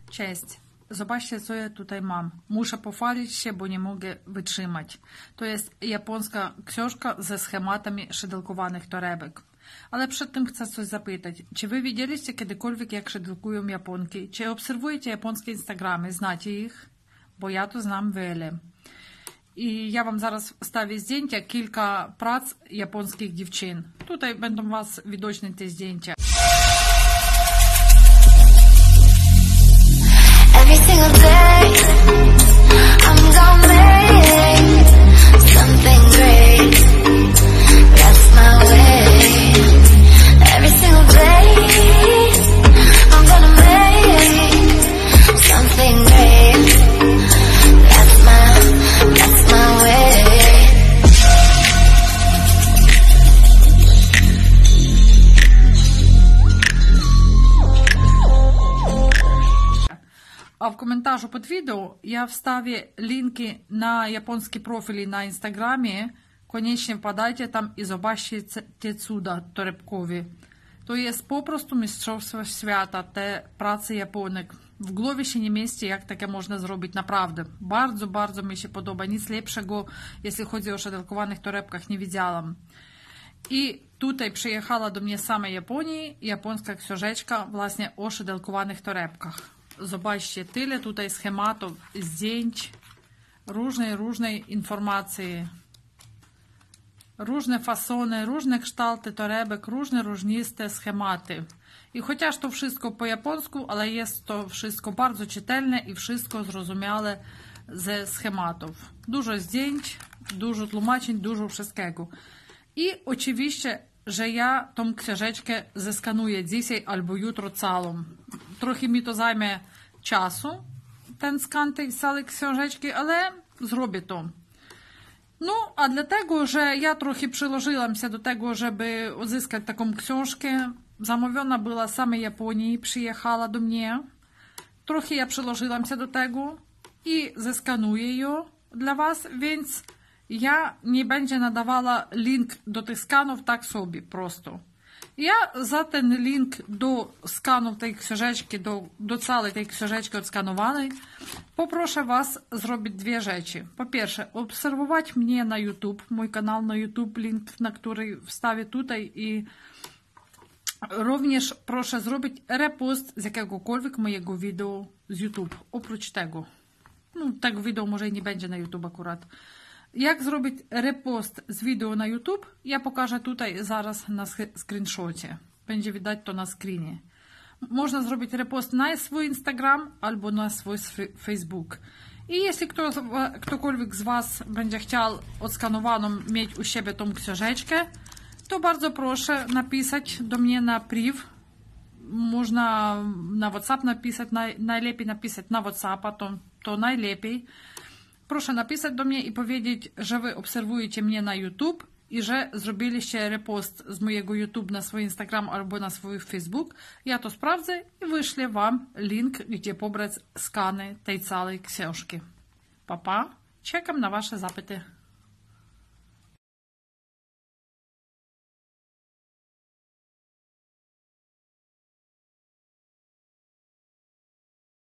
Cześć. Zobaczcie, co ja tutaj mam. Muszę pochwalić się, bo nie mogę wytrzymać. To jest japońska książka ze schematami szydełkowanych torebek. Ale przed tym chcę coś zapytać. Czy wy widzieliście kiedykolwiek, jak szydełkują Japonki? Czy obserwujecie japońskie Instagramy? Znacie ich? Bo ja to znam wiele. I ja wam zaraz wstawię zdjęcia, kilka prac japońskich dziewczyn. Tutaj będą was widoczne te zdjęcia. Every single day, I'm gonna make something great. That's my way. Every single day, I'm gonna make something great. That's my way. А в коментарzu pod wideo ja wstawię linki na japońskie profile na Instagramie. Koniecznie wpadajcie tam i zobaczcie te cuda torebkowe. To jest po prostu mistrzostwo świata, te prace Japonek. W głowie się nie mieści, jak takie można zrobić, naprawdę. Bardzo, bardzo mi się podoba. Nic lepszego, jeśli chodzi o szydełkowanych torebkach, nie widziałam. I tutaj przyjechała do mnie z samej Japonii japońska książeczka właśnie o szydełkowanych torebkach. Zobaczcie, tyle tutaj schematów, zdjęć, różne informacje, różne fasony, różne kształty torebek, różne różniste schematy. I chociaż to wszystko po japońsku, ale jest to wszystko bardzo czytelne i wszystko zrozumiałe ze schematów. Dużo zdjęć, dużo tłumaczeń, dużo wszystkiego. I oczywiście, że ja tą książeczkę zeskanuję dzisiaj albo jutro całą. Trochę mi to zajmie czasu, ten skan tej całej książeczki, ale zrobię to. No, a dlatego, że ja trochę przyłożyłam się do tego, żeby uzyskać taką książkę. Zamówiona była z samej Japonii, przyjechała do mnie. Trochę ja przyłożyłam się do tego i zeskanuję ją dla was, więc ja nie będę nadawała link do tych skanów tak sobie prosto. Ja za ten link do skanu tej książeczki, do całej tej książeczki odskanowanej, poproszę was zrobić dwie rzeczy. Po pierwsze, obserwować mnie na YouTube, mój kanał na YouTube, link na który wstawię tutaj, i również proszę zrobić repost z jakiegokolwiek mojego wideo z YouTube. Oprócz tego, no tego wideo może i nie będzie na YouTube akurat. Jak zrobić repost z wideo na YouTube, ja pokażę tutaj zaraz na screenshocie. Będzie widać to na screenie. Można zrobić repost na swój Instagram albo na swój Facebook. I jeśli ktokolwiek z was będzie chciał odskanowaną mieć u siebie tą książeczkę, to bardzo proszę napisać do mnie na priv. Można na WhatsApp napisać, najlepiej napisać na WhatsAppa, to najlepiej. Proszę napisać do mnie i powiedzieć, że wy obserwujecie mnie na YouTube i że zrobiliście repost z mojego YouTube na swój Instagram albo na swój Facebook. Ja to sprawdzę i wyślę wam link, gdzie pobrać skany tej całej książki. Pa, pa. Czekam na wasze zapyty.